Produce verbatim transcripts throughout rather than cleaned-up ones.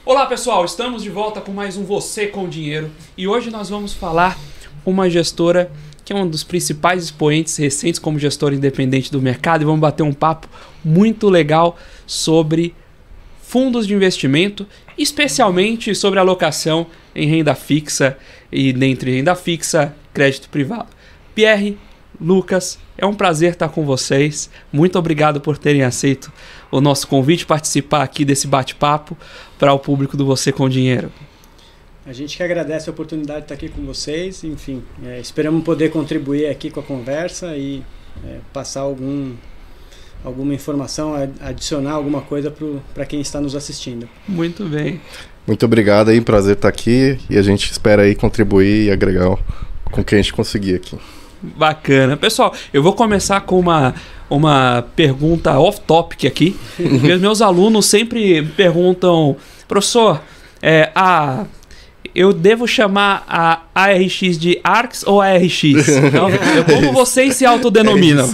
Olá pessoal, estamos de volta com mais um Você com Dinheiro e hoje nós vamos falar com uma gestora que é um dos principais expoentes recentes como gestora independente do mercado e vamos bater um papo muito legal sobre fundos de investimento, especialmente sobre alocação em renda fixa e dentre renda fixa, crédito privado. Pierre, Lucas, é um prazer estar com vocês. Muito obrigado por terem aceito o nosso convite, participar aqui desse bate-papo para o público do Você com Dinheiro. A gente que agradece a oportunidade de estar aqui com vocês. Enfim, é, esperamos poder contribuir aqui com a conversa e é, passar algum, alguma informação, adicionar alguma coisa para quem está nos assistindo. Muito bem. Muito obrigado aí, prazer estar aqui e a gente espera aí contribuir e agregar com o que a gente conseguir aqui. Bacana. Pessoal, eu vou começar com uma, uma pergunta off-topic aqui. Os meus alunos sempre perguntam, professor, é, a, eu devo chamar a A R X de A R X ou A R X? Então, como vocês se autodenominam?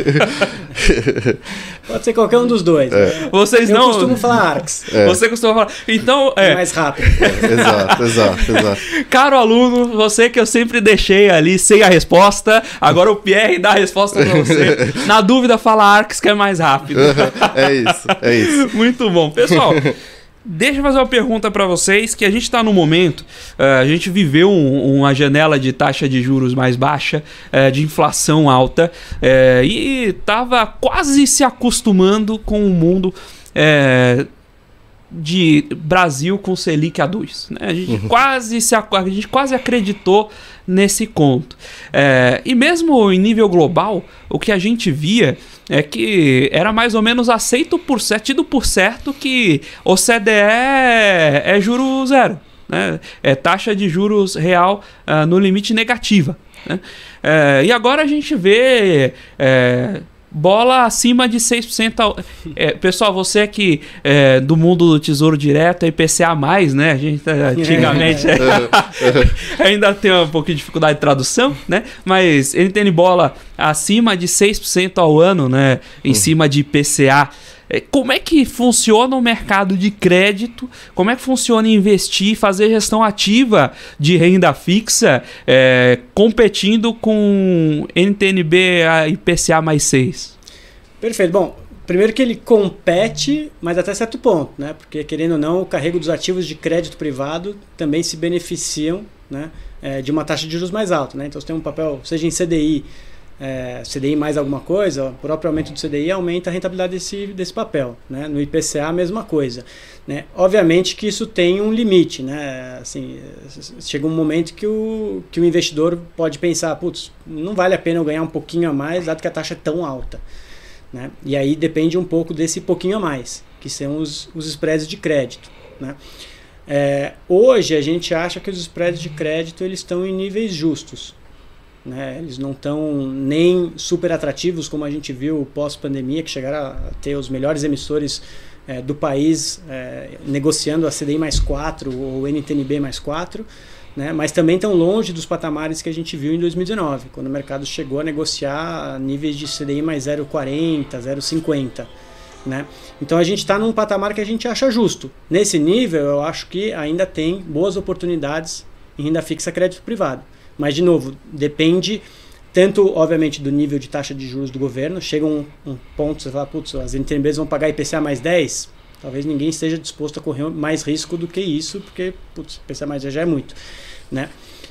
É Pode ser qualquer um dos dois. É. Né? Vocês eu não... costumo falar A R X. É. Você costuma falar... Então, é... é mais rápido. Exato, exato, exato. Caro aluno, você que eu sempre deixei ali sem a resposta, agora o Pierre dá a resposta pra você. Na dúvida, fala A R X que é mais rápido. É isso, é isso. Muito bom. Pessoal, deixa eu fazer uma pergunta para vocês, que a gente está no momento, uh, a gente viveu um, uma janela de taxa de juros mais baixa, uh, de inflação alta, uh, e estava quase se acostumando com o mundo uh, de Brasil com Selic a dois. Né? A, gente uhum. quase se, a gente quase acreditou nesse conto. Uh, e mesmo em nível global, o que a gente via é que era mais ou menos aceito por certo, tido por certo que o C D E é, é juro zero, né? É taxa de juros real uh, no limite negativa. Né? Uh, e agora a gente vê uh, bola acima de seis por cento. Ao... É, pessoal, você aqui é, do mundo do Tesouro Direto é I P C A mais, né? A gente antigamente ainda tem um pouquinho de dificuldade de tradução, né? Mas ele tem bola acima de seis por cento ao ano, né? Em uhum. cima de I P C A. Como é que funciona o mercado de crédito? Como é que funciona investir, fazer gestão ativa de renda fixa, é, competindo com N T N B a I P C A mais seis? Perfeito. Bom, primeiro que ele compete, mas até certo ponto, né? Porque, querendo ou não, o carrego dos ativos de crédito privado também se beneficiam, né, é, de uma taxa de juros mais alta. Né? Então, você tem um papel, seja em C D I, É, C D I mais alguma coisa, o próprio aumento do C D I aumenta a rentabilidade desse, desse papel. Né? No I P C A a mesma coisa. Né? Obviamente que isso tem um limite. Né? Assim, chega um momento que o, que o investidor pode pensar, putz, não vale a pena eu ganhar um pouquinho a mais, dado que a taxa é tão alta. Né? E aí depende um pouco desse pouquinho a mais, que são os, os spreads de crédito. Né? É, hoje a gente acha que os spreads de crédito eles estão em níveis justos. Né? Eles não estão nem super atrativos, como a gente viu pós-pandemia, que chegaram a ter os melhores emissores é, do país é, negociando a C D I mais quatro ou N T N B mais quatro, né? Mas também estão longe dos patamares que a gente viu em dois mil e dezenove, quando o mercado chegou a negociar níveis de C D I mais zero vírgula quarenta, zero vírgula cinquenta. Né? Então a gente está num patamar que a gente acha justo. Nesse nível, eu acho que ainda tem boas oportunidades em renda fixa crédito privado. Mas, de novo, depende tanto, obviamente, do nível de taxa de juros do governo. Chega um, um ponto, você fala, putz, as N T N Bs vão pagar I P C A mais dez. Talvez ninguém esteja disposto a correr mais risco do que isso, porque, putz, I P C A mais dez já é muito. Né?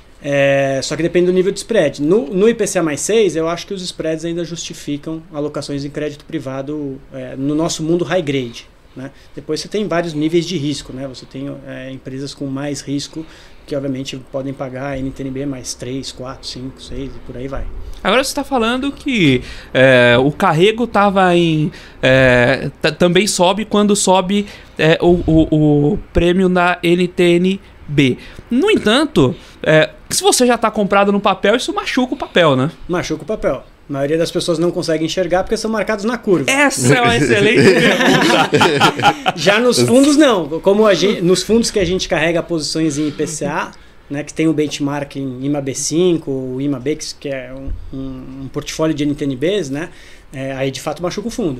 É, só que depende do nível de spread. No, no I P C A mais seis, eu acho que os spreads ainda justificam alocações em crédito privado é, no nosso mundo high grade. Né? Depois você tem vários níveis de risco. Né? Você tem é, empresas com mais risco que obviamente podem pagar N T N B mais três, quatro, cinco, seis e por aí vai. Agora você está falando que é, o carrego estava em... É, também sobe quando sobe é, o, o, o prêmio na N T N B. No entanto, é, se você já está comprado no papel, isso machuca o papel, né? Machuca o papel. A maioria das pessoas não consegue enxergar porque são marcados na curva. Essa é uma excelente pergunta. Já nos fundos, não. Como a gente, nos fundos que a gente carrega posições em I P C A, né, que tem o benchmark em I M A B cinco, o I M A B, que é um, um, um portfólio de N T N Bs, né, é, aí de fato machuca o fundo.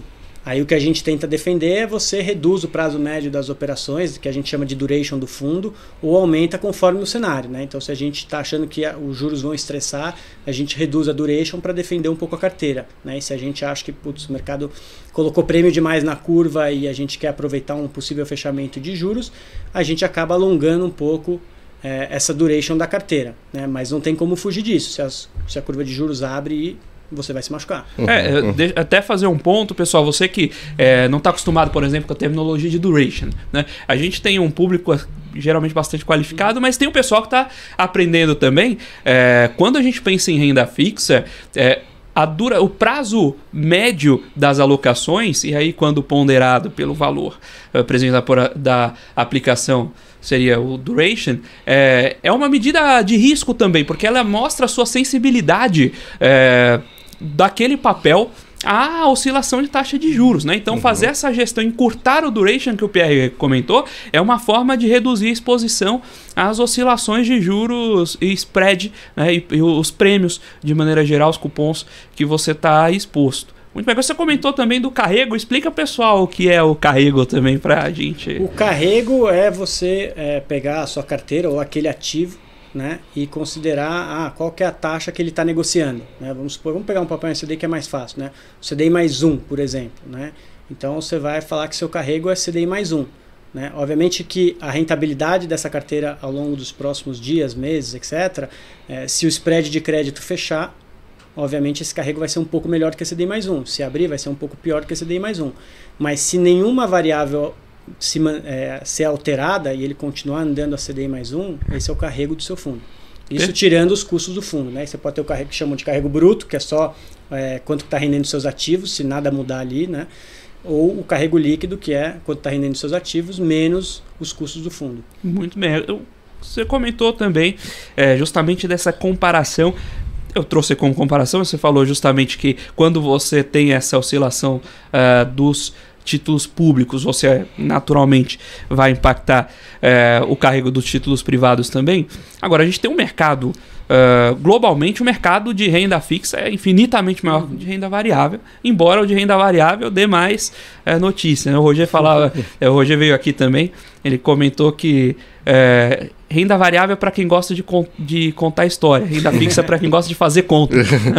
Aí o que a gente tenta defender é você reduz o prazo médio das operações, que a gente chama de duration do fundo, ou aumenta conforme o cenário, né? Então se a gente está achando que a, os juros vão estressar, a gente reduz a duration para defender um pouco a carteira, né? E se a gente acha que putz, o mercado colocou prêmio demais na curva e a gente quer aproveitar um possível fechamento de juros, a gente acaba alongando um pouco é, essa duration da carteira, né? Mas não tem como fugir disso, se, as, se a curva de juros abre e você vai se machucar. É, de, até fazer um ponto, pessoal, você que é, não está acostumado, por exemplo, com a terminologia de duration, né? A gente tem um público geralmente bastante qualificado, mas tem o pessoal que está aprendendo também. É, quando a gente pensa em renda fixa, é, a dura, o prazo médio das alocações, e aí quando ponderado pelo valor uh, presente da, da aplicação, seria o duration, é, é uma medida de risco também, porque ela mostra a sua sensibilidade é, daquele papel à oscilação de taxa de juros, né? Então, uhum. fazer essa gestão, encurtar o duration que o Pierre comentou, é uma forma de reduzir a exposição às oscilações de juros e spread, né? e, e os prêmios, de maneira geral, os cupons que você está exposto. Muito bem, você comentou também do carrego. Explica, pessoal, o que é o carrego também para a gente. O carrego é você é, pegar a sua carteira ou aquele ativo, né, e considerar ah, qual que é a taxa que ele está negociando. Né? Vamos supor, vamos pegar um papel em C D I que é mais fácil. Né? O C D I mais um, por exemplo. Né? Então você vai falar que seu carrego é C D I mais um. Né? Obviamente que a rentabilidade dessa carteira ao longo dos próximos dias, meses, etcétera, é, se o spread de crédito fechar, obviamente esse carrego vai ser um pouco melhor que a C D I mais um. Se abrir, vai ser um pouco pior que a C D I mais um. Mas se nenhuma variável se, é, ser alterada e ele continuar andando a C D I mais um, esse é o carrego do seu fundo. Isso é. tirando os custos do fundo. Né? Você pode ter o carrego que chamam de carrego bruto, que é só é, quanto está rendendo seus ativos, se nada mudar ali, né? Ou o carrego líquido, que é quanto está rendendo seus ativos, menos os custos do fundo. Muito bem. Eu, você comentou também é, justamente dessa comparação. Eu trouxe como comparação, você falou justamente que quando você tem essa oscilação uh, dos títulos públicos, você naturalmente vai impactar uh, o carrego dos títulos privados também. Agora, a gente tem um mercado, uh, globalmente, o mercado de renda fixa é infinitamente maior que o de renda variável, embora o de renda variável dê mais uh, notícia. Né? O Roger falava, o Roger veio aqui também, ele comentou que uh, renda variável é para quem gosta de, con de contar história. Renda fixa é para quem gosta de fazer conta.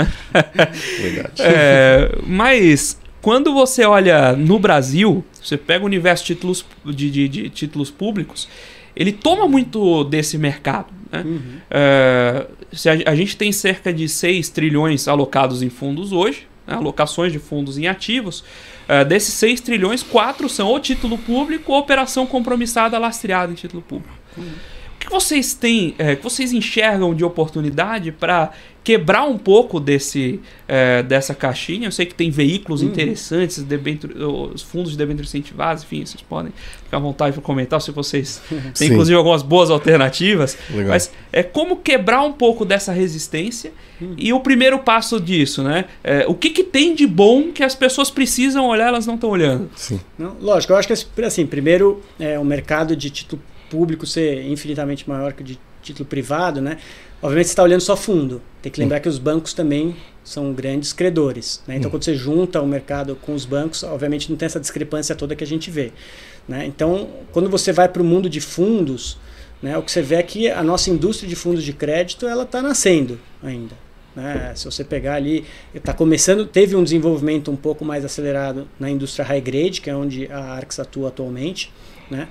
Verdade. É, mas quando você olha no Brasil, você pega o universo de títulos, de, de, de títulos públicos, ele toma muito desse mercado. Né? Uhum. É, se a, a gente tem cerca de seis trilhões alocados em fundos hoje, né? Alocações de fundos em ativos. É, desses seis trilhões, quatro são ou título público ou operação compromissada lastreada em título público. Uhum. O que vocês têm, é, que vocês enxergam de oportunidade para quebrar um pouco desse, é, dessa caixinha? Eu sei que tem veículos uhum. interessantes, os fundos de debêntures incentivados, enfim, vocês podem ficar à vontade para comentar se vocês têm, inclusive, algumas boas alternativas. Legal. Mas é como quebrar um pouco dessa resistência uhum. e o primeiro passo disso, né? É, o que, que tem de bom que as pessoas precisam olhar, elas não estão olhando? Sim. Não, lógico, eu acho que assim, primeiro, é, o mercado de título público ser infinitamente maior que o de título privado, né? Obviamente você está olhando só fundo. Tem que lembrar uhum. que os bancos também são grandes credores. Né? Então, uhum. quando você junta o mercado com os bancos, obviamente não tem essa discrepância toda que a gente vê. Né? Então, quando você vai para o mundo de fundos, né, o que você vê é que a nossa indústria de fundos de crédito ela está nascendo ainda. Né? Se você pegar ali, está começando, teve um desenvolvimento um pouco mais acelerado na indústria high grade, que é onde a Arx atua atualmente, né?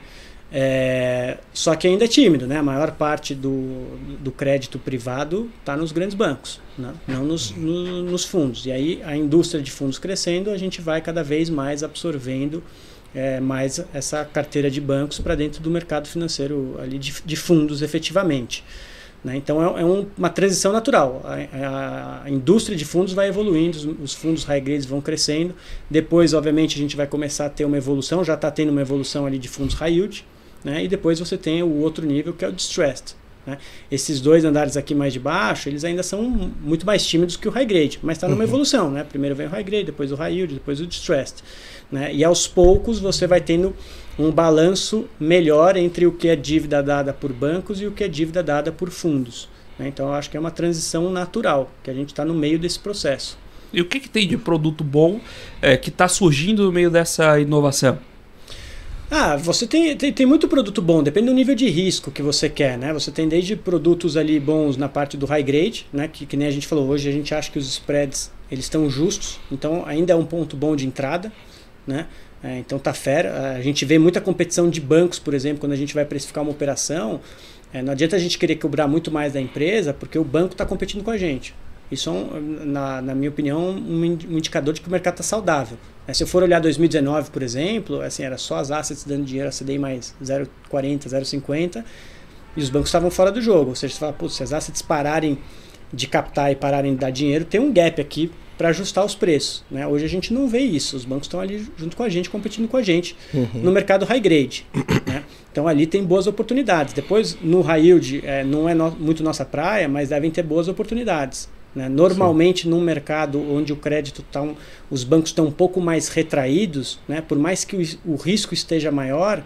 É, só que ainda é tímido, né? A maior parte do, do crédito privado está nos grandes bancos, né? Não nos, no, nos fundos. E aí a indústria de fundos crescendo, a gente vai cada vez mais absorvendo é, mais essa carteira de bancos para dentro do mercado financeiro ali de, de fundos efetivamente. Né? Então é, é um, uma transição natural. A, a, a indústria de fundos vai evoluindo, os, os fundos high grades vão crescendo. Depois, obviamente, a gente vai começar a ter uma evolução, já está tendo uma evolução ali de fundos high yield. Né? E depois você tem o outro nível que é o distressed. Né? Esses dois andares aqui mais de baixo, eles ainda são muito mais tímidos que o high grade, mas está numa uhum. evolução. Né? Primeiro vem o high grade, depois o high yield, depois o distressed. Né? E aos poucos você vai tendo um balanço melhor entre o que é dívida dada por bancos e o que é dívida dada por fundos. Né? Então eu acho que é uma transição natural, que a gente está no meio desse processo. E o que, que tem de produto bom é, que está surgindo no meio dessa inovação? Ah, você tem, tem, tem muito produto bom, depende do nível de risco que você quer, né? Você tem desde produtos ali bons na parte do high grade, né? Que, que nem a gente falou hoje, a gente acha que os spreads eles estão justos, então ainda é um ponto bom de entrada, né? É, então tá fera. A gente vê muita competição de bancos, por exemplo, quando a gente vai precificar uma operação. É, não adianta a gente querer cobrar muito mais da empresa, porque o banco está competindo com a gente. Isso é, um, na, na minha opinião, um, um indicador de que o mercado está saudável. É, se eu for olhar dois mil e dezenove, por exemplo, assim, era só as assets dando dinheiro a C D I mais zero vírgula quarenta, zero vírgula cinquenta, e os bancos estavam fora do jogo. Ou seja, você fala, putz, se as assets pararem de captar e pararem de dar dinheiro, tem um gap aqui para ajustar os preços, né? Hoje a gente não vê isso. Os bancos estão ali junto com a gente, competindo com a gente uhum. no mercado high grade, né? Então ali tem boas oportunidades. Depois no high yield é, não é no, muito nossa praia, mas devem ter boas oportunidades, né? Normalmente Sim. num mercado onde o crédito tá um, os bancos estão um pouco mais retraídos, né? Por mais que o, o risco esteja maior,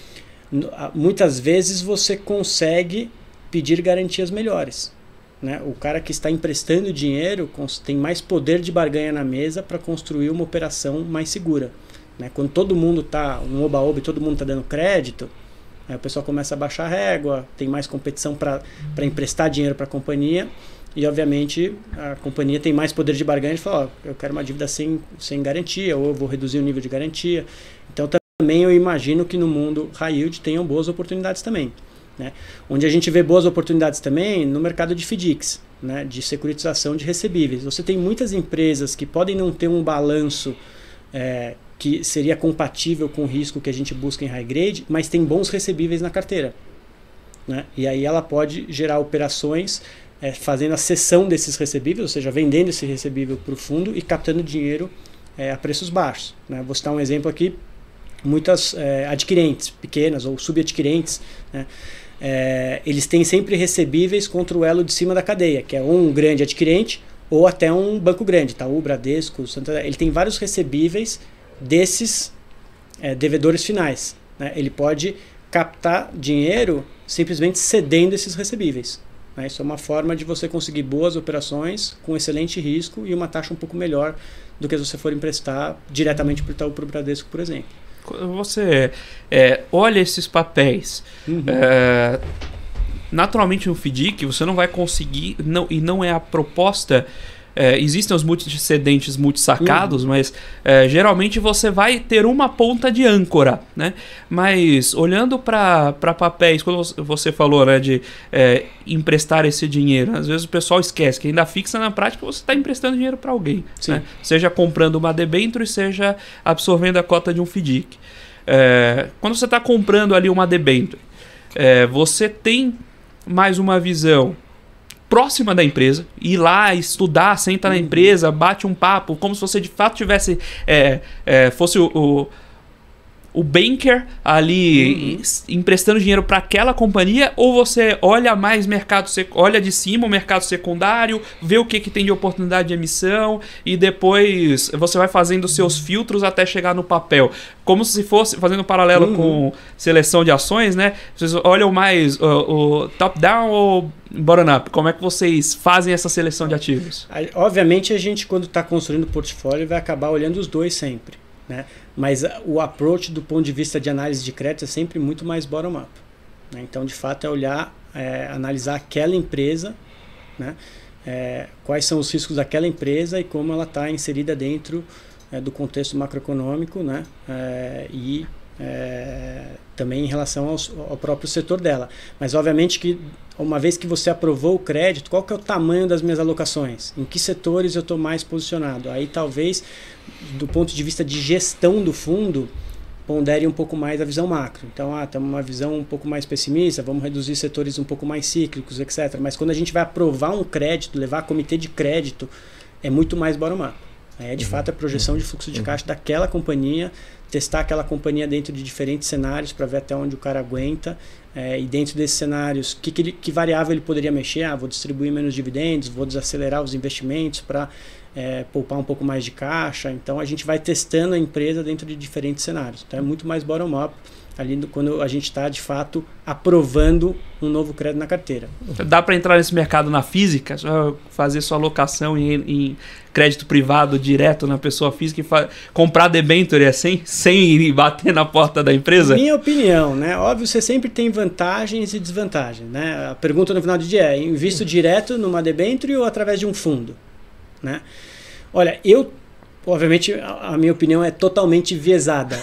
muitas vezes você consegue pedir garantias melhores. Né? O cara que está emprestando dinheiro tem mais poder de barganha na mesa para construir uma operação mais segura. Né? Quando todo mundo está, um oba-oba e todo mundo está dando crédito, aí o pessoal começa a baixar a régua, tem mais competição para emprestar dinheiro para a companhia e, obviamente, a companhia tem mais poder de barganha e fala, ó, eu quero uma dívida sem, sem garantia ou eu vou reduzir o nível de garantia. Então, também eu imagino que no mundo high yield tenham boas oportunidades também. Né? Onde a gente vê boas oportunidades também no mercado de F D I Cs, né? De securitização de recebíveis. Você tem muitas empresas que podem não ter um balanço é, que seria compatível com o risco que a gente busca em high grade, mas tem bons recebíveis na carteira. Né? E aí ela pode gerar operações é, fazendo a cessão desses recebíveis, ou seja, vendendo esse recebível para o fundo e captando dinheiro é, a preços baixos. Né? Vou citar um exemplo aqui, muitas é, adquirentes pequenas ou subadquirentes, né? É, eles têm sempre recebíveis contra o elo de cima da cadeia, que é um grande adquirente ou até um banco grande, Itaú, Bradesco, Santander. Ele tem vários recebíveis desses é, devedores finais. Né? Ele pode captar dinheiro simplesmente cedendo esses recebíveis. Né? Isso é uma forma de você conseguir boas operações com excelente risco e uma taxa um pouco melhor do que se você for emprestar diretamente para o Itaú, para o Bradesco, por exemplo. Você é, olha esses papéis, uhum. é, naturalmente no F D I C você não vai conseguir, não, e não é a proposta, é, existem os multicedentes multissacados, uhum. mas é, geralmente você vai ter uma ponta de âncora, né? Mas olhando para papéis, quando você falou, né, de é, emprestar esse dinheiro, às vezes o pessoal esquece que ainda fixa na prática você está emprestando dinheiro para alguém, né? Seja comprando uma debênture, seja absorvendo a cota de um F D I C. É, quando você está comprando ali uma debênture, é, você tem mais uma visão próxima da empresa, ir lá, estudar, senta na empresa, bate um papo, como se você de fato tivesse é, é, fosse o, o, o banker ali uhum. emprestando dinheiro para aquela companhia, ou você olha mais mercado, olha de cima o mercado secundário, vê o que, que tem de oportunidade de emissão e depois você vai fazendo seus filtros até chegar no papel. Como se fosse, fazendo um paralelo uhum. com seleção de ações, né? Vocês olham mais o, o top-down ou bottom-up? Como é que vocês fazem essa seleção de ativos? Obviamente a gente, quando está construindo o portfólio, vai acabar olhando os dois sempre. Né? Mas o approach do ponto de vista de análise de crédito é sempre muito mais bottom-up. Né? Então, de fato, é olhar, é, analisar aquela empresa, né? É, quais são os riscos daquela empresa e como ela está inserida dentro é, do contexto macroeconômico, né? É, e é, também em relação aos, ao próprio setor dela. Mas, obviamente, que uma vez que você aprovou o crédito, qual que é o tamanho das minhas alocações? Em que setores eu estou mais posicionado? Aí, talvez, do ponto de vista de gestão do fundo, pondere um pouco mais a visão macro. Então, ah, temos uma visão um pouco mais pessimista, vamos reduzir setores um pouco mais cíclicos, etcétera. Mas quando a gente vai aprovar um crédito, levar a comitê de crédito, é muito mais bottom-up. É, de uhum. fato, a projeção de fluxo de caixa daquela companhia, testar aquela companhia dentro de diferentes cenários para ver até onde o cara aguenta. É, e dentro desses cenários, que, que, ele, que variável ele poderia mexer? Ah, vou distribuir menos dividendos, vou desacelerar os investimentos para é, poupar um pouco mais de caixa. Então, a gente vai testando a empresa dentro de diferentes cenários. Então, é muito mais bottom-up ali no, quando a gente está, de fato, aprovando um novo crédito na carteira. Dá para entrar nesse mercado na física, só fazer sua alocação em, em crédito privado direto na pessoa física e comprar debênture assim, sem bater na porta da empresa? Minha opinião, né? Óbvio, você sempre tem vantagens e desvantagens, né? A pergunta no final do dia é, invisto direto numa debênture ou através de um fundo? Né? Olha, eu... Obviamente, a minha opinião é totalmente enviesada.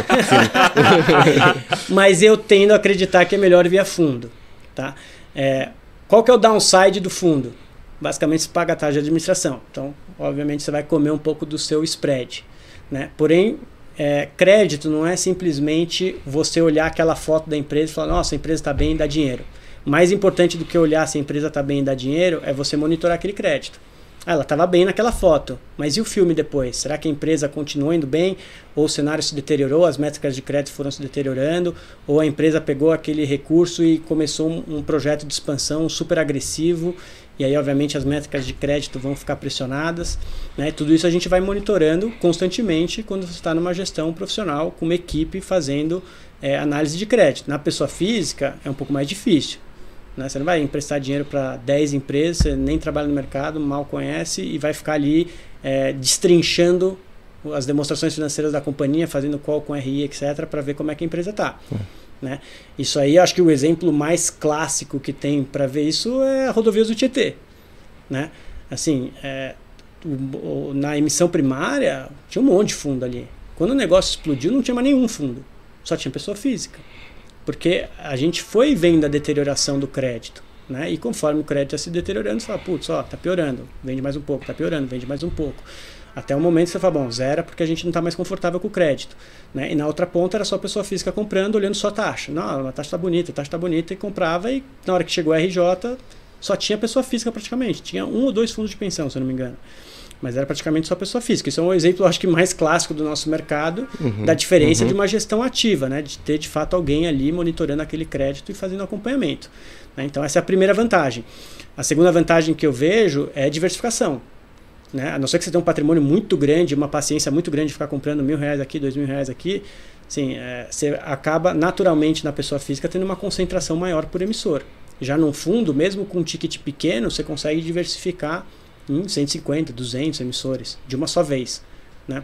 Mas eu tendo a acreditar que é melhor via fundo. Tá? É, qual que é o downside do fundo? Basicamente, você paga a taxa de administração. Então, obviamente, você vai comer um pouco do seu spread. Né? Porém, é, crédito não é simplesmente você olhar aquela foto da empresa e falar, nossa, a empresa está bem e dá dinheiro. Mais importante do que olhar se a empresa está bem e dá dinheiro é você monitorar aquele crédito. Ah, ela estava bem naquela foto, mas e o filme depois? Será que a empresa continuou indo bem? Ou o cenário se deteriorou, as métricas de crédito foram se deteriorando? Ou a empresa pegou aquele recurso e começou um, um projeto de expansão super agressivo? E aí, obviamente, as métricas de crédito vão ficar pressionadas. Né? Tudo isso a gente vai monitorando constantemente quando você está numa gestão profissional, com uma equipe fazendo é, análise de crédito. Na pessoa física é um pouco mais difícil. Né? Você não vai emprestar dinheiro para dez empresas, você nem trabalha no mercado, mal conhece e vai ficar ali é, destrinchando as demonstrações financeiras da companhia, fazendo call com R I, etcétera, para ver como é que a empresa está. É. Né? Isso aí, acho que o exemplo mais clássico que tem para ver isso é a Rodovias do Tietê. Né? Assim, é, o, o, na emissão primária, tinha um monte de fundo ali. Quando o negócio explodiu, não tinha mais nenhum fundo, só tinha pessoa física. Porque a gente foi vendo a deterioração do crédito, né? E conforme o crédito ia se deteriorando, você fala, putz, ó, tá piorando, vende mais um pouco, tá piorando, vende mais um pouco. Até o momento você fala, bom, zero porque a gente não está mais confortável com o crédito. Né? E na outra ponta era só a pessoa física comprando, olhando só a taxa. Não, a taxa está bonita, a taxa está bonita, e comprava, e na hora que chegou a R J, só tinha pessoa física praticamente. Tinha um ou dois fundos de pensão, se eu não me engano. Mas era praticamente só pessoa física. Isso é um exemplo, acho que mais clássico do nosso mercado, uhum, da diferença uhum. de uma gestão ativa, né? De ter de fato alguém ali monitorando aquele crédito e fazendo acompanhamento. Né? Então essa é a primeira vantagem. A segunda vantagem que eu vejo é diversificação. Né? A não ser que você tenha um patrimônio muito grande, uma paciência muito grande de ficar comprando mil reais aqui, dois mil reais aqui, assim, é, você acaba naturalmente na pessoa física tendo uma concentração maior por emissor. Já num fundo, mesmo com um ticket pequeno, você consegue diversificar em cento e cinquenta, duzentos emissores de uma só vez. Né?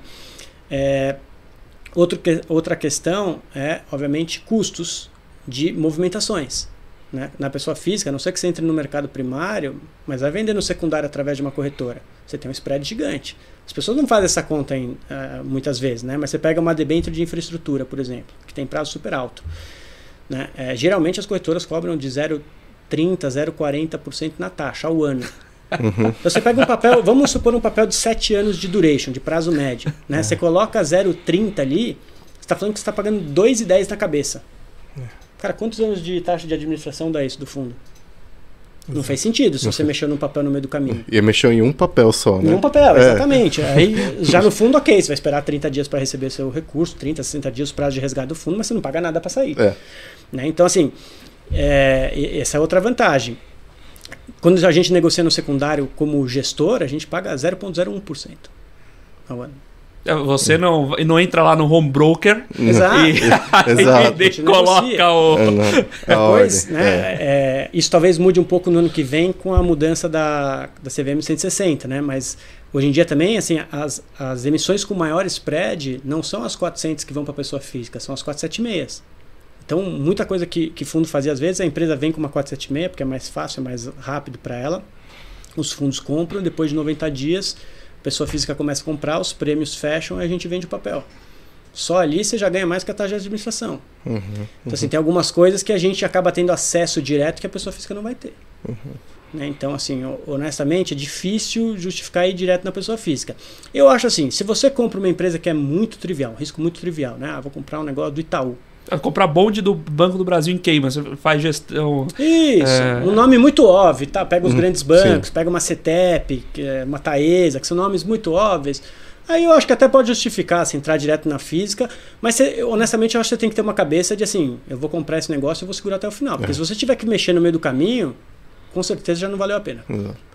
É, outro que, outra questão é, obviamente, custos de movimentações. Né? Na pessoa física, a não ser que você entre no mercado primário, mas vai vender no secundário através de uma corretora, você tem um spread gigante. As pessoas não fazem essa conta em, uh, muitas vezes, né? Mas você pega uma debênture de infraestrutura, por exemplo, que tem prazo super alto. Né? É, geralmente as corretoras cobram de zero vírgula trinta por cento, zero vírgula quarenta por cento na taxa ao ano. Uhum. Então você pega um papel, vamos supor um papel de sete anos de duration, de prazo médio. Né? Uhum. Você coloca zero vírgula trinta ali, você está falando que você está pagando dois vírgula dez na cabeça. Cara, quantos anos de taxa de administração dá isso do fundo? Não faz sentido se você mexeu num papel no meio do caminho. E mexeu em um papel só, né? Em um papel, é. Exatamente. Aí, já no fundo, ok, você vai esperar trinta dias para receber seu recurso, trinta, sessenta dias o prazo de resgate do fundo, mas você não paga nada para sair. É. Né? Então, assim, é, essa é outra vantagem. Quando a gente negocia no secundário como gestor, a gente paga zero vírgula zero um por cento ao ano. Você não, não entra lá no home broker Exato. e Exato. e coloca o... Depois, né, é. É, isso talvez mude um pouco no ano que vem com a mudança da, da C V M cento e sessenta, né? Mas hoje em dia também, assim, as, as emissões com maior spread não são as quatrocentas que vão para a pessoa física, são as quatrocentos e setenta e seis. Então, muita coisa que, que fundo fazia, às vezes, a empresa vem com uma quatrocentos e setenta e seis, porque é mais fácil, é mais rápido para ela. Os fundos compram, depois de noventa dias... a pessoa física começa a comprar, os prêmios fecham e a gente vende o papel. Só ali você já ganha mais que a taxa de administração. Uhum, uhum. Então, assim, tem algumas coisas que a gente acaba tendo acesso direto que a pessoa física não vai ter. Uhum. Né? Então, assim, honestamente, é difícil justificar ir direto na pessoa física. Eu acho assim, se você compra uma empresa que é muito trivial, um risco muito trivial, né? Ah, vou comprar um negócio do Itaú. Comprar bonde do Banco do Brasil em queima, você faz gestão... Isso, é... um nome muito óbvio, tá? Pega os uhum, grandes bancos, sim. Pega uma CETEP, uma Taesa, que são nomes muito óbvios. Aí eu acho que até pode justificar assim, entrar direto na física, mas você, honestamente eu acho que você tem que ter uma cabeça de assim, eu vou comprar esse negócio e vou segurar até o final. Porque é. Se você tiver que mexer no meio do caminho, com certeza já não valeu a pena. Exato.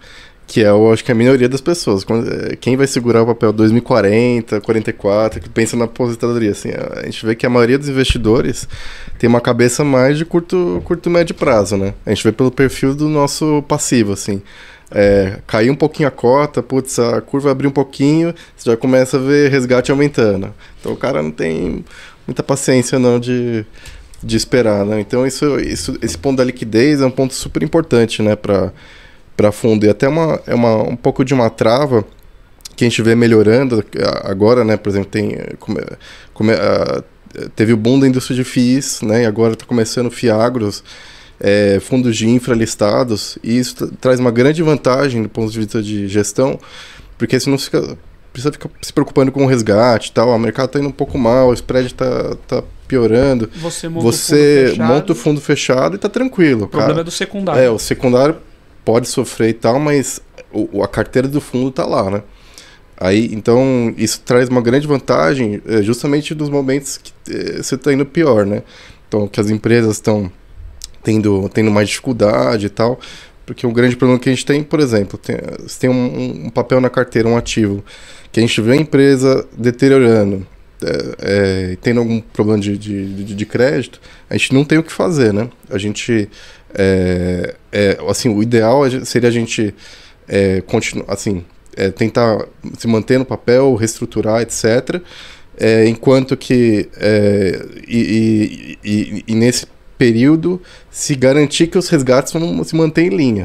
Que é, eu acho que a minoria das pessoas. Quando, quem vai segurar o papel dois mil e quarenta, quarenta e quatro, que pensa na aposentadoria, assim, a gente vê que a maioria dos investidores tem uma cabeça mais de curto, curto médio prazo, né? A gente vê pelo perfil do nosso passivo, assim. É, cair um pouquinho a cota, putz, a curva abrir um pouquinho, você já começa a ver resgate aumentando. Então o cara não tem muita paciência não de, de esperar, né? Então isso, isso, esse ponto da liquidez é um ponto super importante, né, para para fundo. E até uma, é uma, um pouco de uma trava que a gente vê melhorando agora, né? Por exemplo, tem, come, come, uh, teve o boom da indústria de F I Is, né? E agora está começando FIAGROS, é, fundos de infra listados, e isso traz uma grande vantagem do ponto de vista de gestão, porque você não fica, precisa ficar se preocupando com o resgate e tal. O mercado está indo um pouco mal, o spread está tá piorando. Você monta você o fundo fechado. monta o fundo fechado e está tranquilo. O problema cara. é do secundário. É, o secundário pode sofrer e tal, mas o, a carteira do fundo está lá, né? Aí, então, isso traz uma grande vantagem é, justamente nos momentos que é, você está indo pior, né? Então, que as empresas estão tendo, tendo mais dificuldade e tal, porque um grande problema que a gente tem, por exemplo, tem, você tem um, um papel na carteira, um ativo, que a gente vê a empresa deteriorando, é, é, tendo algum problema de, de, de, de crédito, a gente não tem o que fazer, né? A gente... É, é, assim, o ideal seria a gente é, continuar, assim, é, tentar se manter no papel, reestruturar, etcétera. É, enquanto que é, e, e, e, e nesse período se garantir que os resgates vão se manter em linha.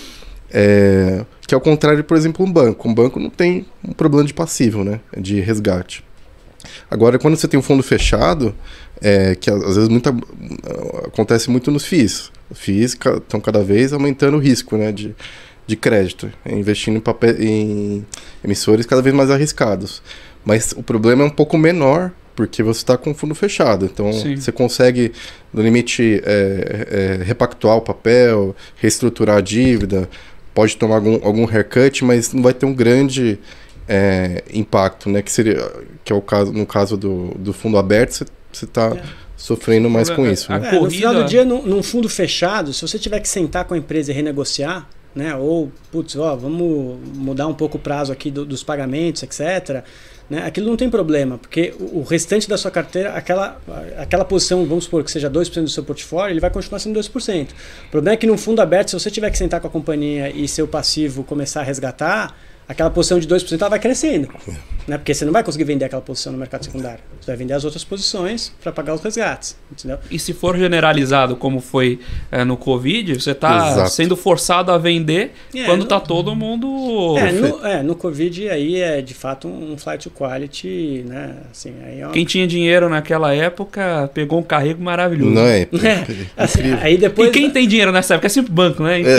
É, que é o contrário, por exemplo, um banco. Um banco não tem um problema de passivo, né, de resgate. Agora, quando você tem um fundo fechado, é, que às vezes muita, acontece muito nos F I Is. Os F I Is estão cada vez aumentando o risco, né, de, de crédito, investindo em, papel, em emissores cada vez mais arriscados. Mas o problema é um pouco menor, porque você está com o fundo fechado. Então, Sim. você consegue, no limite, é, é, repactuar o papel, reestruturar a dívida, pode tomar algum, algum haircut, mas não vai ter um grande... É, impacto, né? Que seria, que é o caso, no caso do, do fundo aberto, você está é. sofrendo mais com isso. É, né? é, no final do dia, num, num fundo fechado, se você tiver que sentar com a empresa e renegociar, né? Ou, putz, ó, vamos mudar um pouco o prazo aqui do, dos pagamentos, etcétera. Né? Aquilo não tem problema, porque o, o restante da sua carteira, aquela, aquela posição, vamos supor que seja dois por cento do seu portfólio, ele vai continuar sendo dois por cento. O problema é que num fundo aberto, se você tiver que sentar com a companhia e seu passivo começar a resgatar, aquela posição de dois por cento ela vai crescendo, né? Porque você não vai conseguir vender aquela posição no mercado secundário. Você vai vender as outras posições para pagar os resgates, entendeu? E se for generalizado, como foi é, no Covid, você está sendo forçado a vender é, quando está todo mundo... É no, é, no Covid aí é de fato um flight to quality, né? Assim, aí é uma... Quem tinha dinheiro naquela época pegou um carrego maravilhoso. Não é? é, é assim, aí depois... E quem tem dinheiro nessa época é sempre banco, né? É,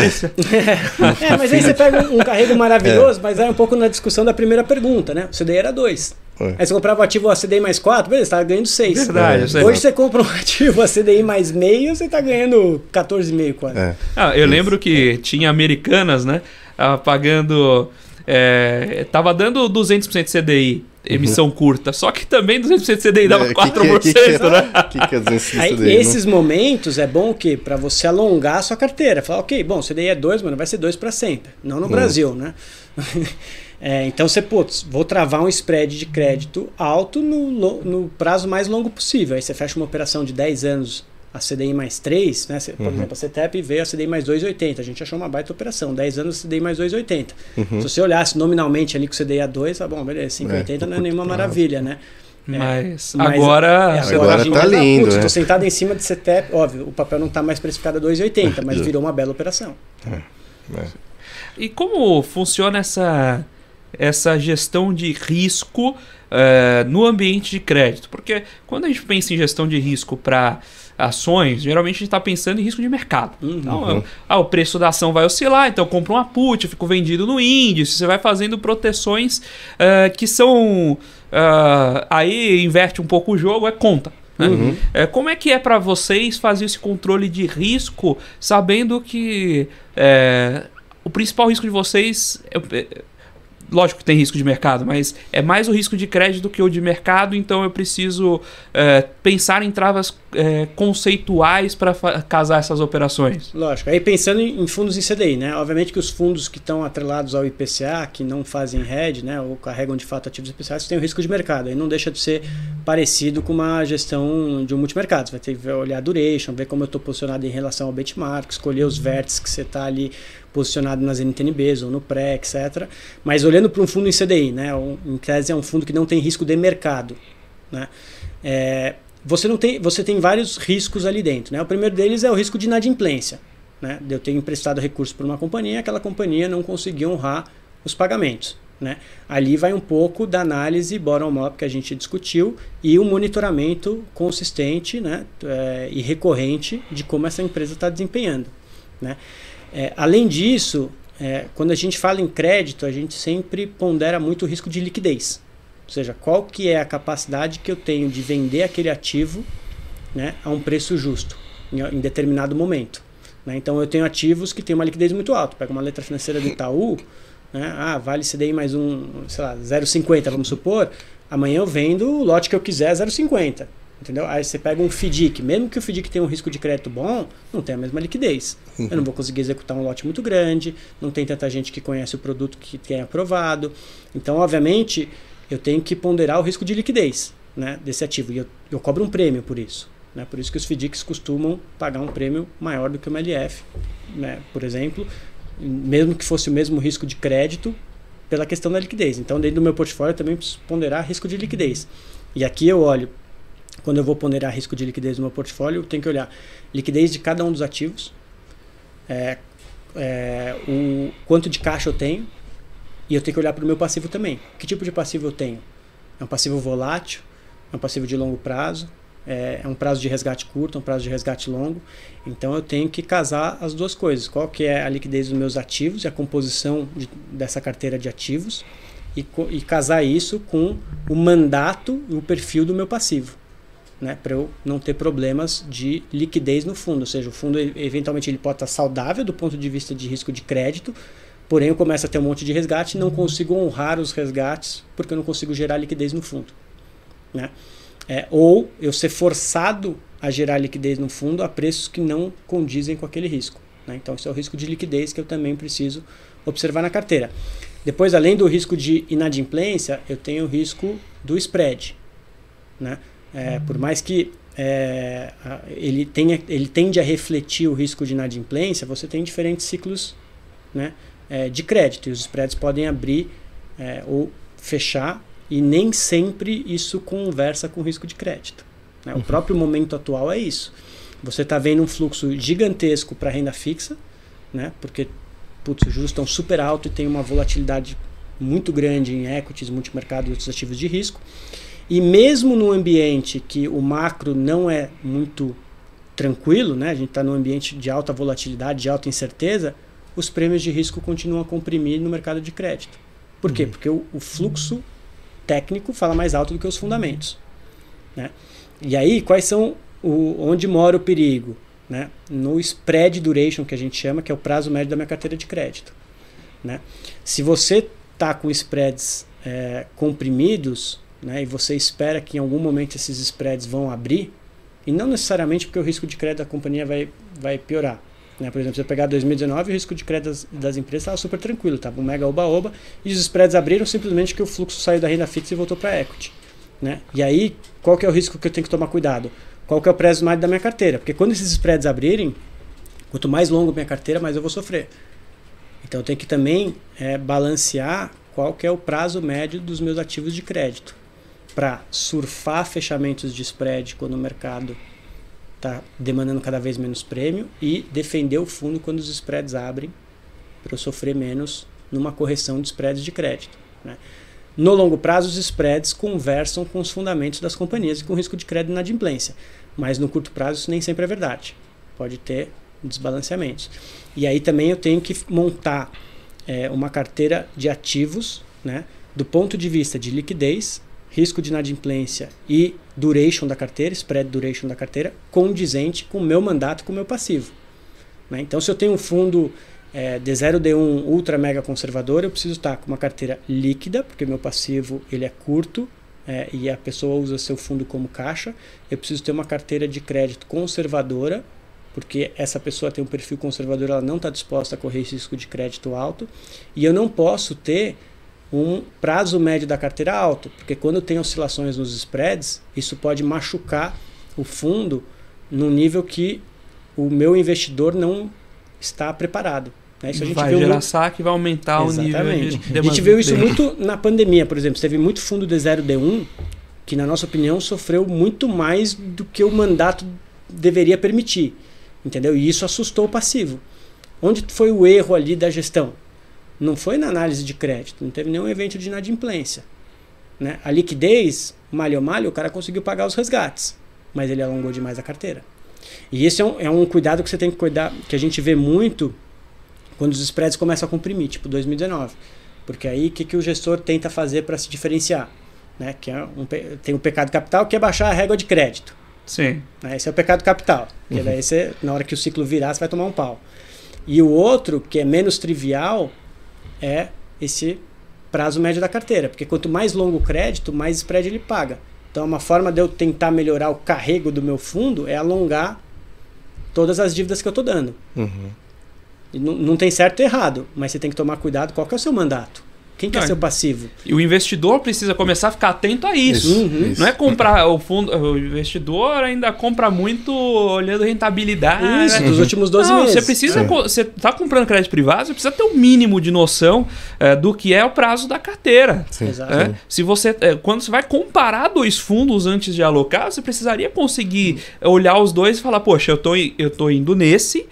é mas aí você pega um, um carrego maravilhoso, é. mas é um pouco na discussão da primeira pergunta, né? O C D I era dois. É. Aí você comprava o ativo a C D I mais quatro, beleza, você estava ganhando seis. Verdade. É. Hoje você compra um ativo a C D I mais meio, você está ganhando quatorze vírgula cinco quase. É. Ah, eu lembro que tinha Americanas, né? Ah, pagando... É, tava dando duzentos por cento de C D I, emissão uhum. curta, só que também duzentos por cento de C D I dava é, quatro por cento, que que é, né? Que que é duzentos por cento Aí, de C D I, esses não? momentos é bom o quê? Para você alongar a sua carteira. Falar, ok, bom, C D I é dois, mano, vai ser dois para sempre. Não no uhum. Brasil, né? É, então você, putz, vou travar um spread de crédito alto no, no prazo mais longo possível. Aí você fecha uma operação de dez anos a C D I mais três, né? Por uhum. exemplo, a C T E P veio a C D I mais dois vírgula oitenta. A gente achou uma baita operação. dez anos a C D I mais dois vírgula oitenta. Uhum. Se você olhasse nominalmente ali com o C D I a dois, tá bom, beleza, cinco vírgula oitenta é, não é nenhuma maravilha, né? Mas, é, mas agora, é, agora, agora tá lindo. Estou né? sentado em cima de C T E P, óbvio, o papel não está mais precificado a dois vírgula oitenta, mas virou uma bela operação. É. É. E como funciona essa, essa gestão de risco uh, no ambiente de crédito? Porque quando a gente pensa em gestão de risco para ações, geralmente a gente está pensando em risco de mercado. Uhum. Então, ah, o preço da ação vai oscilar, então eu compro uma put, eu fico vendido no índice, você vai fazendo proteções uh, que são... Uh, aí inverte um pouco o jogo, é conta. Né? Uhum. É, como é que é para vocês fazer esse controle de risco, sabendo que é, o principal risco de vocês... É, é, lógico que tem risco de mercado, mas é mais o risco de crédito do que o de mercado, então eu preciso é, pensar em travas é, conceituais para casar essas operações? Lógico. Aí pensando em, em fundos em C D I, né? Obviamente que os fundos que estão atrelados ao I P C A, que não fazem hedge, né? Ou carregam de fato ativos especiais, têm o risco de mercado. Aí não deixa de ser parecido com uma gestão de um multimercado. Você vai ter que olhar a duration, ver como eu estou posicionado em relação ao benchmark, escolher os vértices que você está ali posicionado nas N T N Bs ou no pré, etcétera. Mas olhando para um fundo em C D I, né? Um, em tese é um fundo que não tem risco de mercado, né? É, você, não tem, você tem vários riscos ali dentro, né? O primeiro deles é o risco de inadimplência, né? Eu tenho emprestado recurso para uma companhia, aquela companhia não conseguiu honrar os pagamentos, né? Ali vai um pouco da análise bottom-up que a gente discutiu e o monitoramento consistente, né? É, e recorrente de como essa empresa está desempenhando, né? É, além disso, é, quando a gente fala em crédito, a gente sempre pondera muito o risco de liquidez. Ou seja, qual que é a capacidade que eu tenho de vender aquele ativo, né, a um preço justo, em, em determinado momento, né? Então eu tenho ativos que têm uma liquidez muito alta. Pega uma letra financeira do Itaú, né, ah, vale C D I mais um, sei lá, zero vírgula cinquenta, vamos supor, amanhã eu vendo o lote que eu quiser zero vírgula cinquenta. Entendeu? Aí você pega um F D I C, mesmo que o F D I C tenha um risco de crédito bom, não tem a mesma liquidez. Uhum. Eu não vou conseguir executar um lote muito grande, não tem tanta gente que conhece o produto que tem aprovado. Então, obviamente, eu tenho que ponderar o risco de liquidez, né, desse ativo. E eu, eu cobro um prêmio por isso, né? Por isso que os F D I Cs costumam pagar um prêmio maior do que uma L F, né, por exemplo, mesmo que fosse o mesmo risco de crédito, pela questão da liquidez. Então, dentro do meu portfólio, eu também preciso ponderar risco de liquidez. E aqui eu olho, quando eu vou ponderar risco de liquidez no meu portfólio, eu tenho que olhar liquidez de cada um dos ativos, é, é, o quanto de caixa eu tenho, e eu tenho que olhar para o meu passivo também. Que tipo de passivo eu tenho? É um passivo volátil? É um passivo de longo prazo? É, é um prazo de resgate curto? É um prazo de resgate longo? Então eu tenho que casar as duas coisas. Qual que é a liquidez dos meus ativos e a composição de, dessa carteira de ativos, e, e casar isso com o mandato e o perfil do meu passivo, né, para eu não ter problemas de liquidez no fundo. Ou seja, o fundo eventualmente ele pode estar saudável do ponto de vista de risco de crédito, porém eu começo a ter um monte de resgate e não consigo honrar os resgates porque eu não consigo gerar liquidez no fundo, né? É, ou eu ser forçado a gerar liquidez no fundo a preços que não condizem com aquele risco, né? Então esse é o risco de liquidez que eu também preciso observar na carteira. Depois, além do risco de inadimplência, eu tenho o risco do spread, né? É, por mais que é, ele, tenha, ele tende a refletir o risco de inadimplência, você tem diferentes ciclos, né, é, de crédito, e os spreads podem abrir é, ou fechar, e nem sempre isso conversa com o risco de crédito, né? O próprio momento atual é isso. Você está vendo um fluxo gigantesco para renda fixa, né, porque putz, os juros estão super altos e tem uma volatilidade muito grande em equities, multimercado e outros ativos de risco. E mesmo no ambiente que o macro não é muito tranquilo, né, a gente está num ambiente de alta volatilidade, de alta incerteza, os prêmios de risco continuam a comprimir no mercado de crédito. Por quê? Porque o, o fluxo técnico fala mais alto do que os fundamentos, né? E aí, quais são o, onde mora o perigo, né? No spread duration, que a gente chama, que é o prazo médio da minha carteira de crédito, né? Se você está com spreads é, comprimidos, né, e você espera que em algum momento esses spreads vão abrir, e não necessariamente porque o risco de crédito da companhia vai, vai piorar, né? Por exemplo, se eu pegar dois mil e dezenove, o risco de crédito das, das empresas estava super tranquilo, estava um mega oba-oba, e os spreads abriram simplesmente porque o fluxo saiu da renda fixa e voltou para equity, né? E aí, qual que é o risco que eu tenho que tomar cuidado? Qual que é o prazo médio da minha carteira? Porque quando esses spreads abrirem, quanto mais longo a minha carteira, mais eu vou sofrer. Então eu tenho que também é, balancear qual que é o prazo médio dos meus ativos de crédito, para surfar fechamentos de spread quando o mercado está demandando cada vez menos prêmio, e defender o fundo quando os spreads abrem, para eu sofrer menos numa correção de spreads de crédito, né? No longo prazo, os spreads conversam com os fundamentos das companhias e com risco de crédito e inadimplência, mas no curto prazo isso nem sempre é verdade, pode ter desbalanceamentos. E aí também eu tenho que montar é, uma carteira de ativos, né, do ponto de vista de liquidez, risco de inadimplência e duration da carteira, spread duration da carteira, condizente com o meu mandato, com o meu passivo, né? Então, se eu tenho um fundo é, D zero D um ultra mega conservador, eu preciso estar com uma carteira líquida, porque meu passivo ele é curto, é, e a pessoa usa seu fundo como caixa, eu preciso ter uma carteira de crédito conservadora, porque essa pessoa tem um perfil conservador, ela não está disposta a correr esse risco de crédito alto, e eu não posso ter um prazo médio da carteira alto, porque quando tem oscilações nos spreads, isso pode machucar o fundo num nível que o meu investidor não está preparado. Né? Isso a gente vai viu gerar muito... saque e vai aumentar Exatamente. o nível de demanda. A gente viu isso muito na pandemia, por exemplo. Teve muito fundo D zero D um que, na nossa opinião, sofreu muito mais do que o mandato deveria permitir. Entendeu? E isso assustou o passivo. Onde foi o erro ali da gestão? Não foi na análise de crédito, não teve nenhum evento de inadimplência. Né? A liquidez, malho malho, o cara conseguiu pagar os resgates, mas ele alongou demais a carteira. E esse é um, é um cuidado que você tem que cuidar, que a gente vê muito quando os spreads começam a comprimir, tipo dois mil e dezenove. Porque aí o que, que o gestor tenta fazer para se diferenciar? Né? Que é um, tem o pecado capital, que é baixar a régua de crédito. Sim. Esse é o pecado capital. Porque Uhum. daí você, na hora que o ciclo virar, você vai tomar um pau. E o outro, que é menos trivial, é esse prazo médio da carteira. Porque quanto mais longo o crédito, mais spread ele paga. Então uma forma de eu tentar melhorar o carrego do meu fundo é alongar todas as dívidas que eu estou dando. Uhum. E não, não tem certo e errado, mas você tem que tomar cuidado qual que é o seu mandato. Quem que é Não, seu passivo? E o investidor precisa começar a ficar atento a isso. Isso, Uhum. isso. Não é comprar o fundo, o investidor ainda compra muito olhando rentabilidade. Isso, dos últimos doze Não, meses. você precisa, É. co- você tá comprando crédito privado, você precisa ter um mínimo de noção eh, do que é o prazo da carteira. Sim. Exato. É, se você, é, quando você vai comparar dois fundos antes de alocar, você precisaria conseguir olhar os dois e falar, poxa, eu tô, i- eu tô indo nesse,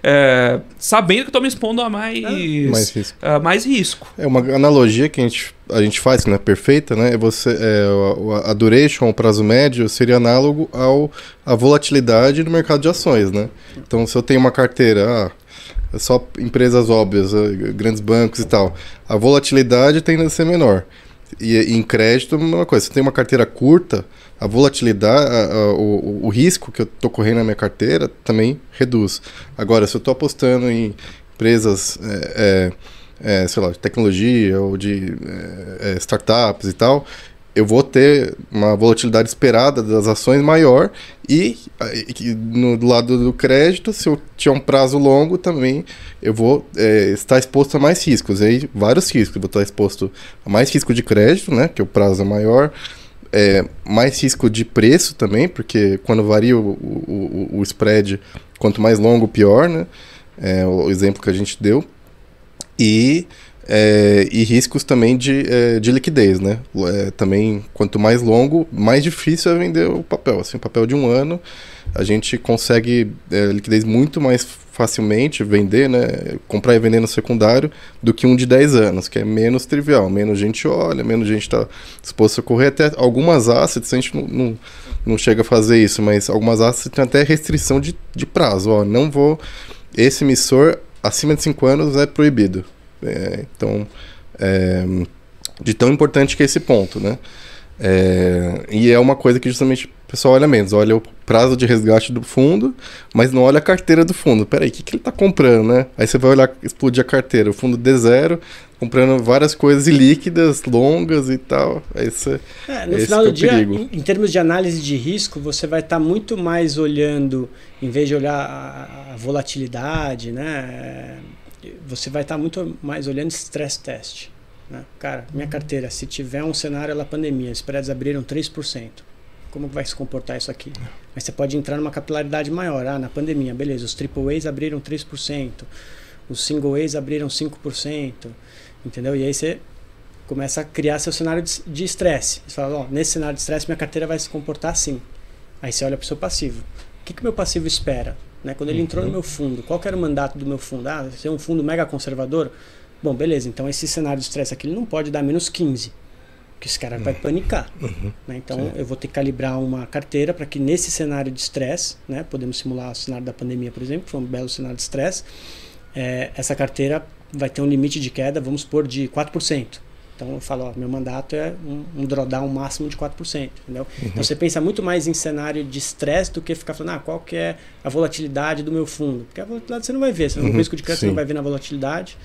é, sabendo que eu tô me expondo a mais, Mais risco. a mais risco. É uma analogia que a gente, a gente faz, que não é perfeita, né? É você, é, a, a duration, o prazo médio, seria análogo ao, à volatilidade no mercado de ações, né? Então, se eu tenho uma carteira, ah, é só empresas óbvias, ah, grandes bancos e tal, a volatilidade tende a ser menor. E, e em crédito, a mesma coisa. Se eu tenho uma carteira curta, a volatilidade, a, a, o, o risco que eu estou correndo na minha carteira também reduz. Agora, se eu estou apostando em empresas, é, é, é, sei lá, de tecnologia ou de é, é, startups e tal, eu vou ter uma volatilidade esperada das ações maior e, e no do lado do crédito, se eu tiver um prazo longo também, eu vou é, estar exposto a mais riscos. Aí, vários riscos. Eu vou estar exposto a mais risco de crédito, né, que o prazo é maior, é, mais risco de preço também, porque quando varia o, o, o spread, quanto mais longo, pior, né? É, o exemplo que a gente deu. E... É, e riscos também de, é, de liquidez, né? É, também, quanto mais longo, mais difícil é vender o papel. Assim, o papel de um ano, a gente consegue é, liquidez muito mais facilmente, vender, né? Comprar e vender no secundário, do que um de dez anos, que é menos trivial. Menos gente olha, menos gente está disposta a correr. Até algumas assets, a gente não, não, não chega a fazer isso, mas algumas assets tem até restrição de, de prazo. Ó, não vou... Esse emissor, acima de cinco anos, é proibido. É, então, é, de tão importante que é esse ponto, né? É, e é uma coisa que justamente o pessoal olha menos, olha o prazo de resgate do fundo, mas não olha a carteira do fundo. Peraí, o que, que ele está comprando, né? Aí você vai olhar, explodir a carteira, o fundo D zero, comprando várias coisas ilíquidas, longas e tal. Aí você, É, no esse final que é do o dia, perigo. em, em termos de análise de risco, você vai estar muito mais olhando, em vez de olhar a, a volatilidade, né? Você vai estar muito mais olhando stress test. Né? Cara, minha carteira, se tiver um cenário da pandemia, os spreads abriram três por cento, como vai se comportar isso aqui? Mas você pode entrar numa capilaridade maior. Ah, na pandemia, beleza, os triple A's abriram três por cento, os single A's abriram cinco por cento, entendeu? E aí você começa a criar seu cenário de estresse. Você fala, ó, nesse cenário de estresse minha carteira vai se comportar assim. Aí você olha para o seu passivo. O que que meu passivo espera? Né? Quando ele entrou no meu fundo, qual que era o mandato do meu fundo? Ah, ser um fundo mega conservador? Bom, beleza, então esse cenário de estresse aqui ele não pode dar menos quinze, porque esse cara vai panicar. Uhum. Né? Então Sim. eu vou ter que calibrar uma carteira para que nesse cenário de estresse, né, podemos simular o cenário da pandemia, por exemplo, que foi um belo cenário de estresse, é, essa carteira vai ter um limite de queda, vamos pôr, de quatro por cento. Então eu falo, ó, meu mandato é um, um drawdown máximo de quatro por cento, entendeu? Uhum. Então você pensa muito mais em cenário de estresse do que ficar falando, ah, qual que é a volatilidade do meu fundo? Porque a volatilidade você não vai ver, você, Uhum, o risco de crédito você sim. não vai ver na volatilidade,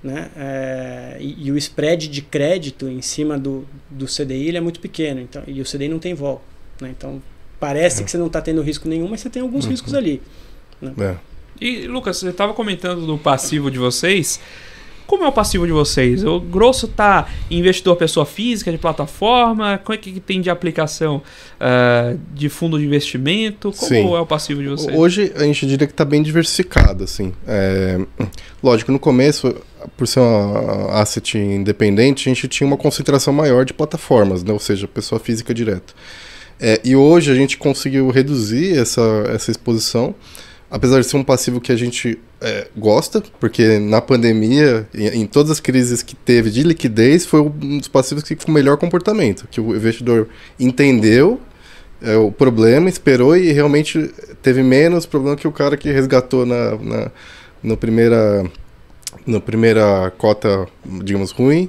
né? É, e, e o spread de crédito em cima do, do C D I ele é muito pequeno, então, e o C D I não tem vol, né? Então parece é. que você não está tendo risco nenhum, mas você tem alguns uhum. riscos ali, né? É. E Lucas, você estava comentando do passivo de vocês. Como é o passivo de vocês? O grosso tá investidor pessoa física, de plataforma? Como é que tem de aplicação uh, de fundo de investimento? Como Sim. é o passivo de vocês? Hoje a gente diria que está bem diversificado. Assim. É, lógico, no começo, por ser uma asset independente, a gente tinha uma concentração maior de plataformas, né? Ou seja, pessoa física direto. É, e hoje a gente conseguiu reduzir essa, essa exposição, apesar de ser um passivo que a gente é, gosta, porque na pandemia, em, em todas as crises que teve de liquidez, foi um dos passivos que com o melhor comportamento, que o investidor entendeu é, o problema, esperou e realmente teve menos problema que o cara que resgatou na, na, na, primeira, na primeira cota, digamos, ruim,